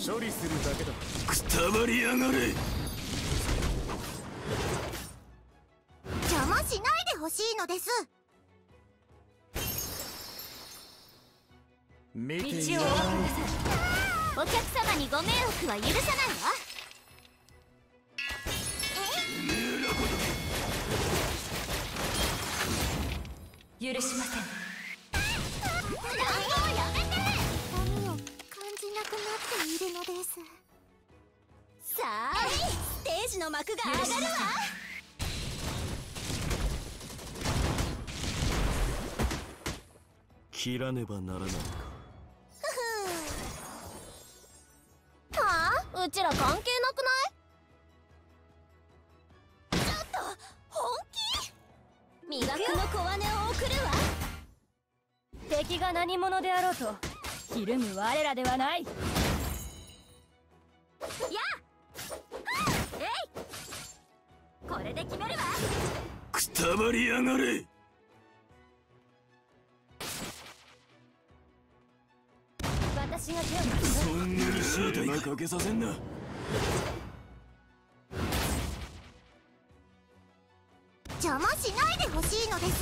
処理するだけだ。 くたばりやがれ。 邪魔しないでほしいのです。 見てい道をお開けください。お客様にご迷惑は許さないわ。許しません。 痛みを感じなくなっているのです。 さあ、ステージの幕が上がるわ。 切らねばならないか。 はあ、うちら関係なくない？ ちょっと本気？磨くの小金を送るわ。敵が何者であろうとひるむ我らではない。やえい、これで決めるわ。 くたばりやがれ。 私が手をそんなに死体がかけさせんな。 邪魔しないでほしいのです。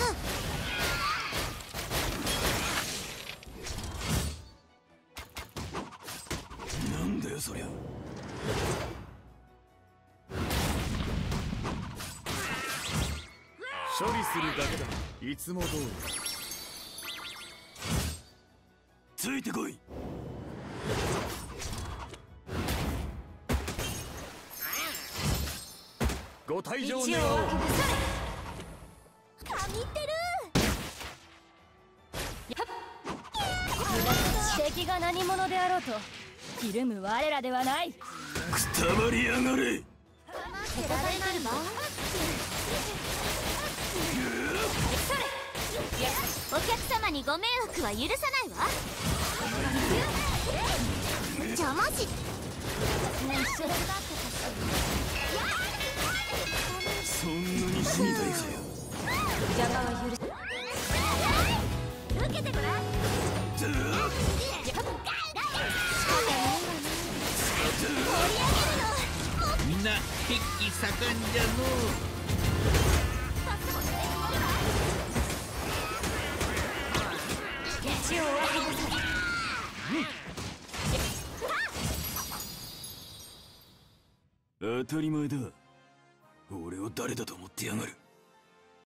なんだよそりゃ。 処理するだけだ。いつも通り。 ついてこい。 ご退場願おう。 神ってる。敵が何者であろうとひるむ我らではない。 くたばりやがれ。 手たられなるわ。お客様にご迷惑は許さないわ。 邪魔し。 そんなに死にたいかよ。 邪魔は許す。受けてごらん。 みんな血気盛んじゃのう。 道をお開けください。 当たり前だ。俺を誰だと思ってやがる。